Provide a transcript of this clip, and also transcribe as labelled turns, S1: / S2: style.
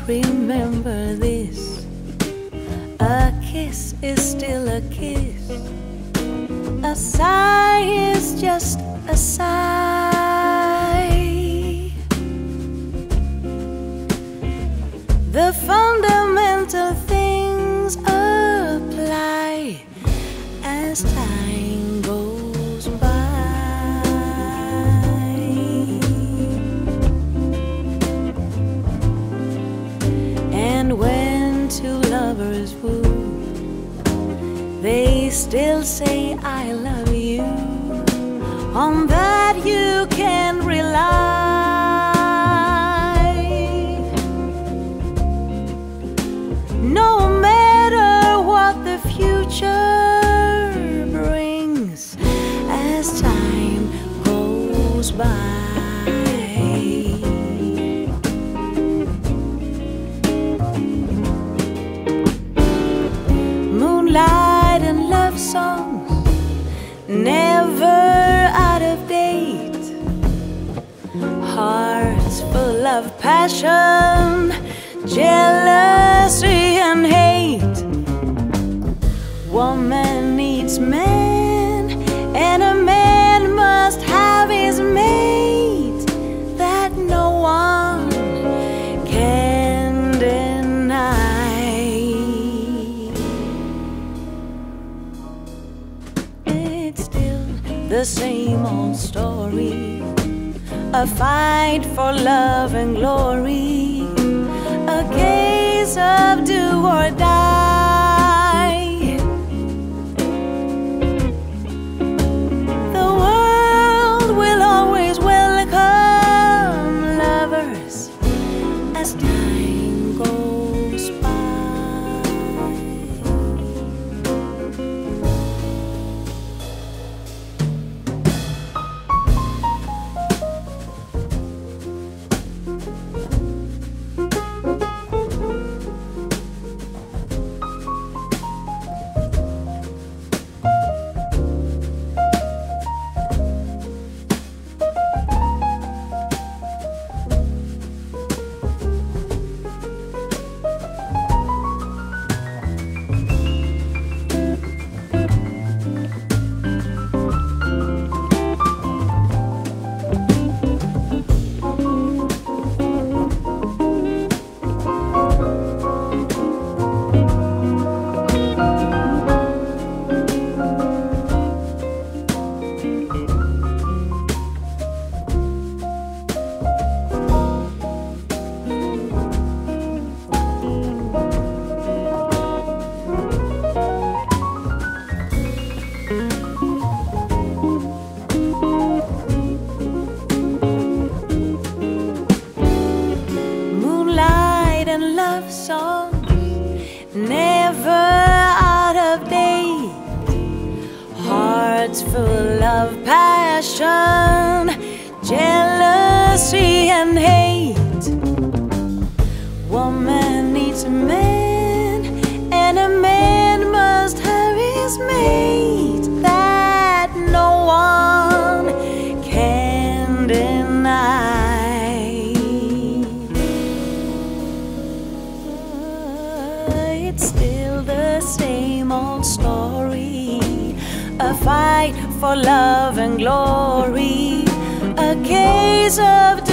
S1: remember this: a kiss is still a kiss, a sigh is just a sigh. The fundamental things apply as time goes by. And when two lovers woo, they still say I love you. On that you can rely. No matter what the future brings as time goes by. Moonlight and love songs, never out of date. Hearts full of passion, jealousy and hate. Woman needs man, and a man must have his mate. That no one can deny. It's still the same old story, a fight for love and glory, a case of do or die. The world will always welcome lovers as time goes by. Love songs, never out of date. Hearts full of passion, jealousy and hate. Woman needs a man, and a man must have his mate. That no one can deny. It's still the same old story, a fight for love and glory, a case of